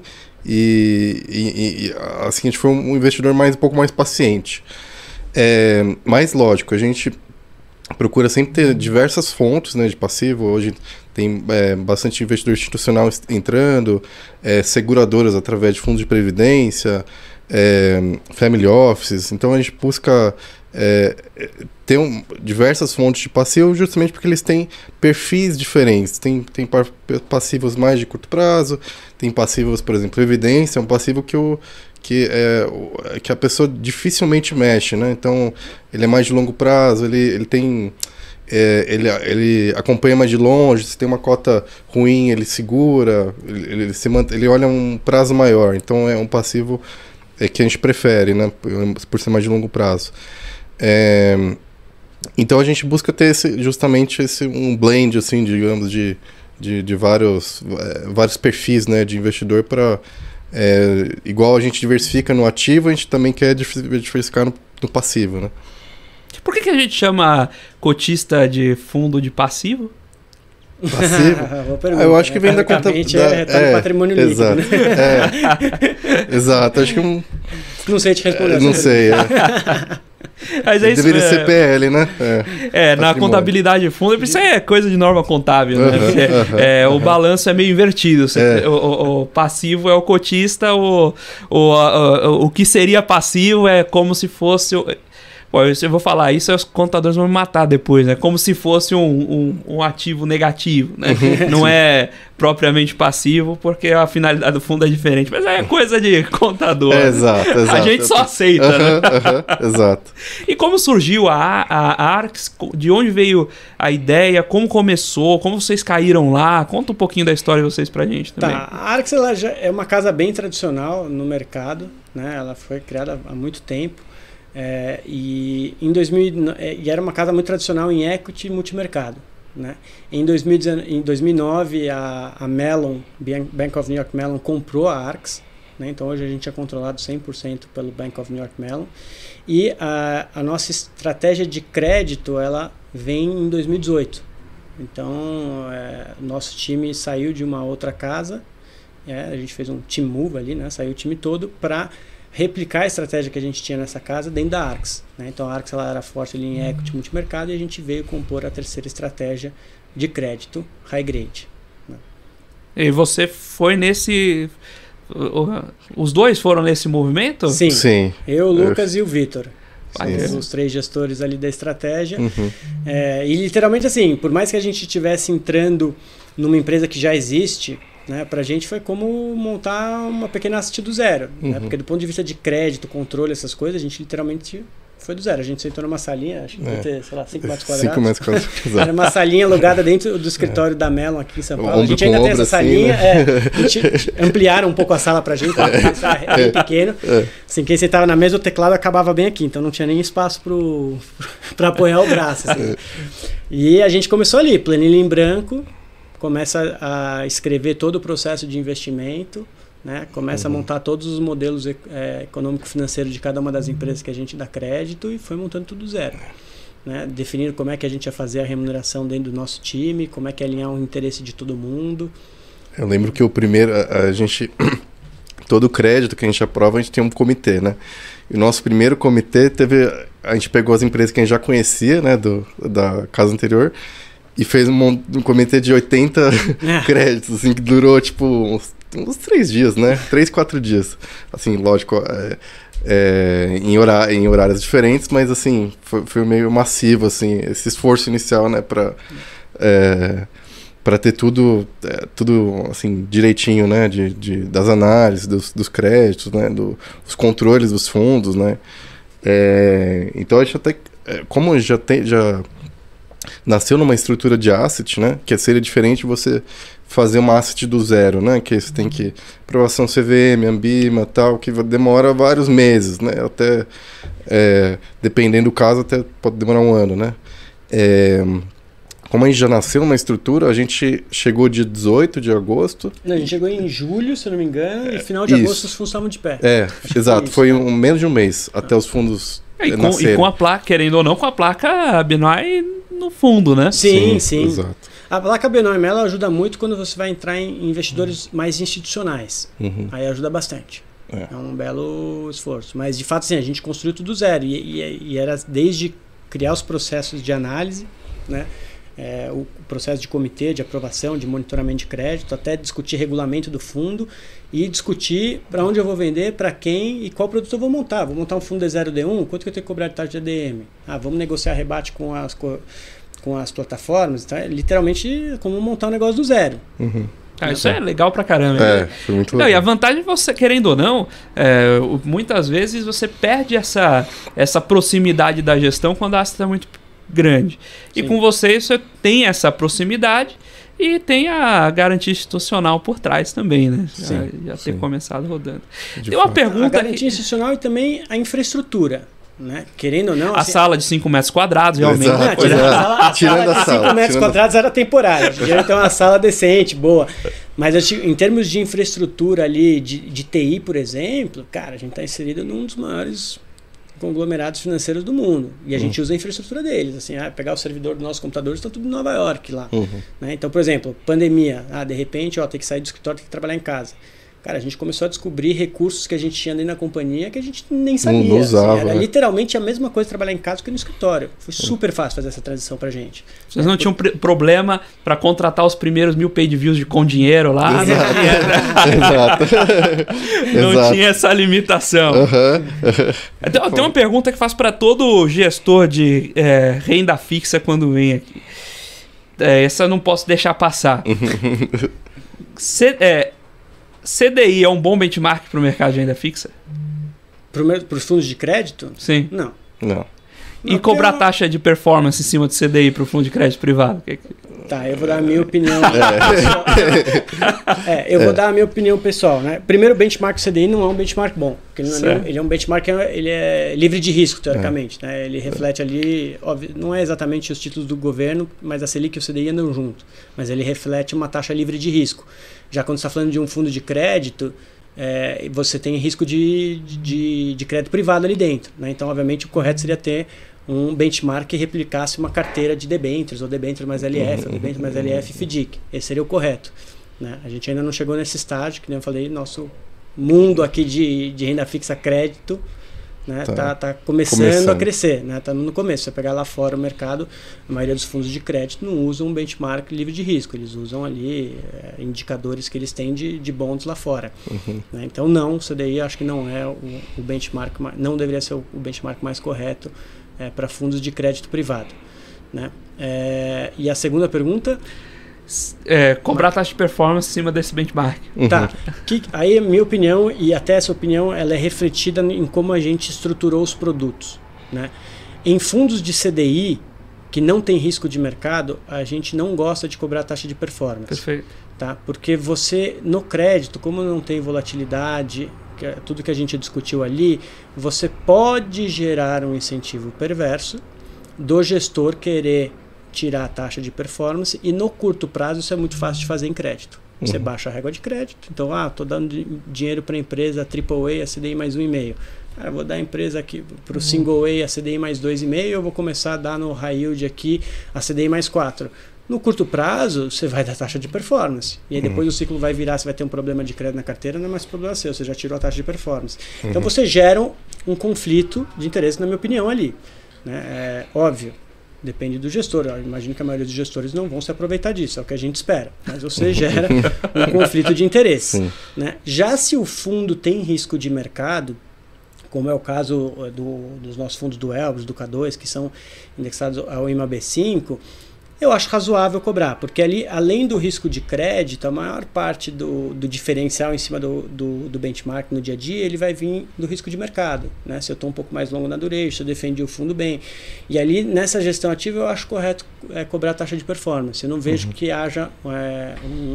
e, e, e assim a gente foi um investidor mais, um pouco mais paciente. É, mas lógico, a gente procura sempre ter diversas fontes, né, de passivo. Hoje tem é, bastante investidor institucional entrando, é, seguradoras através de fundos de previdência, é, family offices. Então a gente busca é, ter um, diversas fontes de passivo justamente porque eles têm perfis diferentes. Tem, tem passivos mais de curto prazo, tem passivos, por exemplo, previdência, é um passivo que o Que, é, que a pessoa dificilmente mexe, né? Então, ele é mais de longo prazo, ele, ele tem... É, ele, ele acompanha mais de longe, se tem uma cota ruim, ele segura, ele, ele, se mant... ele olha um prazo maior. Então, é um passivo é, que a gente prefere, né? Por, por ser mais de longo prazo. É, então, a gente busca ter esse, justamente esse, um blend, assim, digamos, de, de, de vários, é, vários perfis, né, de investidor para... É, igual a gente diversifica no ativo, a gente também quer diversificar no, no passivo, né? Por que, que a gente chama cotista de fundo de passivo? Passivo? Ah, eu acho que vem da conta... Da, é, tá no é, patrimônio líquido, exato, né? É, exato, acho que um... Não sei te responder. Não sei, é. Mas é isso, deveria é, ser P L, né? É, é na contabilidade de fundo, isso é coisa de norma contábil, né? Uhum, é, uhum, é, uhum. O balanço é meio invertido. Você, É. o, o, o passivo é o cotista, o, o, o, o que seria passivo é como se fosse... O, Pô, eu vou falar isso, os contadores vão me matar depois, né? Como se fosse um, um, um ativo negativo, né? Não é propriamente passivo, porque a finalidade do fundo é diferente. Mas é coisa de contador. É, exato, exato. A gente só aceita, uhum, né? Uhum, exato. E como surgiu a, a Arx? De onde veio a ideia? Como começou? Como vocês caíram lá? Conta um pouquinho da história de vocês pra gente também. Tá, a Arx ela já é uma casa bem tradicional no mercado, né? Ela foi criada há muito tempo. É, e, em dois mil, e era uma casa muito tradicional em equity e multimercado, né? Em, dois mil, em dois mil e nove a, a Mellon, Bank of New York Mellon comprou a Arx, né? Então hoje a gente é controlado cem por cento pelo Bank of New York Mellon e a, a nossa estratégia de crédito ela vem em dois mil e dezoito. Então é, nosso time saiu de uma outra casa, é, a gente fez um team move ali, né? Saiu o time todo para replicar a estratégia que a gente tinha nessa casa dentro da Arx, né? Então a Arx ela era forte ali em equity multimercado e a gente veio compor a terceira estratégia de crédito high grade, né? E você foi nesse... Os dois foram nesse movimento? Sim, Sim. Eu, o Lucas e o Vitor. Sim. Somos os três gestores ali da estratégia. Uhum. É, e literalmente assim, por mais que a gente estivesse entrando numa empresa que já existe, né, pra gente foi como montar uma pequena asset do zero, uhum. né, porque do ponto de vista de crédito, controle, essas coisas, a gente literalmente foi do zero. A gente sentou numa salinha, acho que é. ter, sei lá, cinco metros quadrados. cinco metros quadrados. Era uma salinha alugada dentro do escritório é. da Mellon aqui em São Paulo. Ombro a gente ainda tem essa assim, salinha, né? é, a gente ampliaram um pouco a sala pra gente, é bem pequeno. É. Assim, quem sentava na mesa, o teclado acabava bem aqui, então não tinha nem espaço pro, pra apoiar o braço. Assim. É. E a gente começou ali, planilha em branco, começa a escrever todo o processo de investimento, né? Começa uhum. a montar todos os modelos é, econômico-financeiros de cada uma das empresas que a gente dá crédito e foi montando tudo do zero, né? Definindo como é que a gente ia fazer a remuneração dentro do nosso time, como é que ia alinhar o interesse de todo mundo. Eu lembro que o primeiro, a, a gente, todo o crédito que a gente aprova, a gente tem um comitê, né? E o nosso primeiro comitê teve, a gente pegou as empresas que a gente já conhecia, né, do, da casa anterior, e fez um, um comitê de oitenta créditos, assim, que durou, tipo, uns, uns três dias, né? Três, quatro dias. Assim, lógico, é, é, em, horá em horários diferentes, mas, assim, foi, foi meio massivo, assim, esse esforço inicial, né, pra, é, pra ter tudo, é, tudo, assim, direitinho, né, de, de, das análises, dos, dos créditos, né, do, os controles dos fundos, né. É, então, a gente até, como já tem, já... nasceu numa estrutura de asset, né? Que seria diferente você fazer uma asset do zero, né? Que você tem que aprovação C V M, Ambima, tal, que demora vários meses, né? Até é, dependendo do caso, até pode demorar um ano, né? É, como a gente já nasceu numa estrutura, a gente chegou dia dezoito de agosto. Não, a gente chegou em julho, se eu não me engano, e final de Isso. agosto os fundos estavam de pé. É, Acho exato. isso, foi né? um menos de um mês até os fundos É, e, com, nascerem. e com a placa, querendo ou não, com a placa B N O I no fundo, né? Sim, sim. Exato. A placa B N O I ela ajuda muito quando você vai entrar em investidores mais institucionais. Uhum. Aí ajuda bastante. É. É um belo esforço. Mas, de fato, sim, a gente construiu tudo zero. E, e, e era desde criar os processos de análise, né? É, o processo de comitê, de aprovação, de monitoramento de crédito, até discutir regulamento do fundo e discutir para onde eu vou vender, para quem e qual produto eu vou montar. Vou montar um fundo D zero D um, quanto que eu tenho que cobrar de taxa de A D M? Ah, vamos negociar rebate com as, com as plataformas. Então, é literalmente como montar um negócio do zero. Uhum. Ah, isso é legal pra caramba. É, foi muito Não, legal. e a vantagem é você, querendo ou não, é, muitas vezes você perde essa, essa proximidade da gestão quando a asset é muito grande. E Sim. com você, você tem essa proximidade e tem a garantia institucional por trás também, né? Já, Sim, já ter sim. começado rodando. De Tem uma fato. pergunta A garantia que... institucional e também a infraestrutura. Né? Querendo ou não... A assim, sala de cinco metros quadrados, realmente. Exato. Não, Pois tirando é. a sala, a Tirando sala a de sala, cinco metros tirando a- quadrados era temporária. Devia ter uma sala decente, boa. Mas eu te- em termos de infraestrutura ali, de, de T I, por exemplo, cara, a gente está inserido num dos maiores conglomerados financeiros do mundo. E a gente usa a infraestrutura deles. Assim, ah, pegar o servidor do nosso computador, está tudo em Nova York lá. Uhum. Né? Então, por exemplo, pandemia. Ah, de repente, ó, tem que sair do escritório, tem que trabalhar em casa. Cara, a gente começou a descobrir recursos que a gente tinha dentro da companhia que a gente nem sabia. não usava, assim, era né? literalmente a mesma coisa trabalhar em casa que no escritório. Foi super fácil fazer essa transição pra gente. Vocês não tinham pr- problema para contratar os primeiros mil paid views de com dinheiro lá? Exato. Não tinha, Exato. não Exato. tinha essa limitação. Aham. Tem, tem uma pergunta que faço para todo gestor de é, renda fixa quando vem aqui. É, essa eu não posso deixar passar. C, é, C D I é um bom benchmark para o mercado de renda fixa? Para os fundos de crédito? Sim. Não. Não. E Não, cobrar porque eu- taxa de performance em cima do C D I para o fundo de crédito privado? Que- que- Tá, eu vou dar a minha opinião. É, eu vou dar a minha opinião pessoal, né? Primeiro, o benchmark C D I não é um benchmark bom, porque ele, não é, Certo. nenhum- ele é um benchmark, ele é livre de risco, teoricamente, né? Ele reflete ali, óbvio, não é exatamente os títulos do governo, mas a Selic e o C D I andam junto, mas ele reflete uma taxa livre de risco. Já quando você está falando de um fundo de crédito, é, você tem risco de, de, de crédito privado ali dentro, né? Então, obviamente, o correto seria ter um benchmark que replicasse uma carteira de debêntures, ou debêntures mais L F, ou debêntures mais L F F D I C. Esse seria o correto. Né? A gente ainda não chegou nesse estágio, que nem eu falei, nosso mundo aqui de, de renda fixa crédito né, Tá. tá, tá começando, Começando. a crescer. Né? Tá no começo. Se você pegar lá fora o mercado, a maioria dos fundos de crédito não usam um benchmark livre de risco. Eles usam ali é, indicadores que eles têm de, de bonds lá fora. Uhum. Né? Então não, o C D I acho que não é o, o benchmark, ma- não deveria ser o, o benchmark mais correto é, para fundos de crédito privado. Né? É, e a segunda pergunta, É, cobrar taxa de performance em cima desse benchmark. Uhum. tá, que, aí a minha opinião, e até essa opinião, ela é refletida em como a gente estruturou os produtos. Né? Em fundos de C D I, que não tem risco de mercado, a gente não gosta de cobrar taxa de performance. Perfeito. Tá? Porque você, no crédito, como não tem volatilidade, que é tudo que a gente discutiu ali, você pode gerar um incentivo perverso do gestor querer tirar a taxa de performance, e no curto prazo isso é muito fácil de fazer em crédito. Você Uhum. baixa a régua de crédito, então, ah, estou dando di- dinheiro para a empresa triplo A, a C D I mais um vírgula cinco. Cara, eu vou dar a empresa aqui para o single A, a C D I mais dois vírgula cinco, eu vou começar a dar no high yield aqui a C D I mais quatro. No curto prazo, você vai dar taxa de performance. E aí depois o ciclo vai virar, você vai ter um problema de crédito na carteira, não é mais problema seu, você já tirou a taxa de performance. Então você gera um, um conflito de interesse, na minha opinião, ali. Né? É óbvio, Depende do gestor. Eu imagino que a maioria dos gestores não vão se aproveitar disso, é o que a gente espera. Mas você gera um conflito de interesse. Né? Já se o fundo tem risco de mercado, como é o caso do, dos nossos fundos do Elbrus, do K dois, que são indexados ao I M A B cinco, eu acho razoável cobrar, porque ali, além do risco de crédito, a maior parte do, do diferencial em cima do, do, do benchmark no dia a dia, ele vai vir do risco de mercado. Né? Se eu estou um pouco mais longo na duration, se eu defendi o fundo bem. E ali, nessa gestão ativa, eu acho correto é, cobrar a taxa de performance. Eu não vejo uhum. que haja é, um,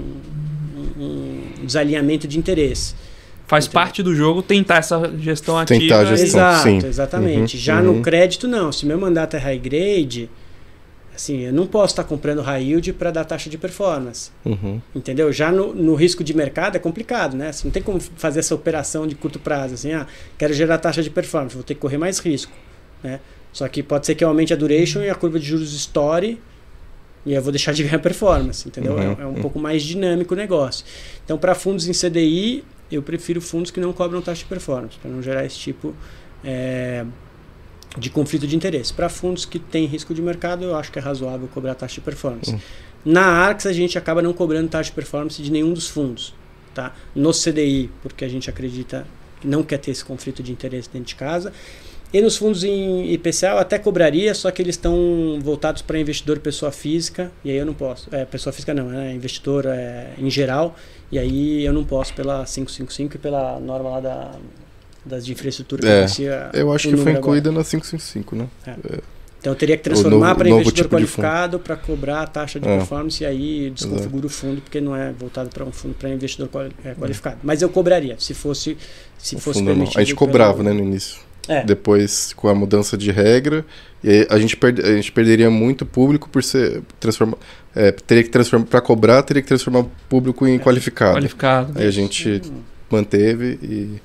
um desalinhamento de interesse. Faz Entendeu? parte do jogo tentar essa gestão ativa. Tentar a gestão, Exato, sim. exatamente. Uhum, Já uhum. no crédito, não. Se meu mandato é high grade... Assim, eu não posso estar comprando high yield para dar taxa de performance. Uhum. Entendeu? Já no, no risco de mercado é complicado, né? Você não tem como fazer essa operação de curto prazo. Assim, ah, quero gerar taxa de performance, vou ter que correr mais risco. Né? Só que pode ser que aumente a duration e a curva de juros estoure e eu vou deixar de ganhar performance. Entendeu? Uhum. É, é um uhum. pouco mais dinâmico o negócio. Então, para fundos em C D I, eu prefiro fundos que não cobram taxa de performance, para não gerar esse tipo... É, de conflito de interesse. Para fundos que têm risco de mercado, eu acho que é razoável cobrar taxa de performance. Uhum. Na Arx, a gente acaba não cobrando taxa de performance de nenhum dos fundos. Tá? No C D I, porque a gente acredita que não quer ter esse conflito de interesse dentro de casa. E nos fundos em I P C A eu até cobraria, só que eles estão voltados para investidor pessoa física, e aí eu não posso. É, pessoa física não, é investidor é, em geral, e aí eu não posso pela quinhentos e cinquenta e cinco e pela norma lá da... das de infraestrutura que é, eu eu acho que foi incluída na quinhentos e cinquenta e cinco, né? É. É. Então eu teria que transformar para investidor tipo qualificado para cobrar a taxa de é. performance e aí desconfigura o fundo porque não é voltado para um fundo para investidor quali é, qualificado. Mas eu cobraria, se fosse se o fosse permitido. Não. A gente cobrava, pelo... né, no início. É. Depois, com a mudança de regra, e aí a gente, perde, a gente perderia muito público por ser transformar, é, teria que transformar para cobrar, teria que transformar o público em é. qualificado. Qualificado. Aí a gente hum. manteve e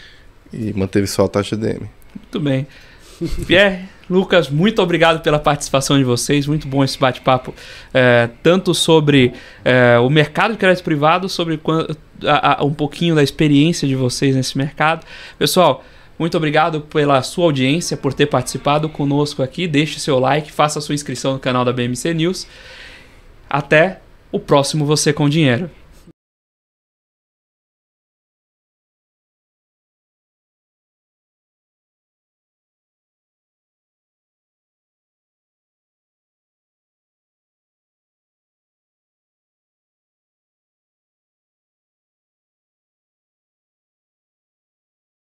E manteve só a taxa D M. Muito bem. Pierre, Lucas, muito obrigado pela participação de vocês. Muito bom esse bate-papo. É, tanto sobre é, o mercado de crédito privado, sobre a, a, um pouquinho da experiência de vocês nesse mercado. Pessoal, muito obrigado pela sua audiência, por ter participado conosco aqui. Deixe seu like, faça a sua inscrição no canal da B M C News. Até o próximo Você com Dinheiro.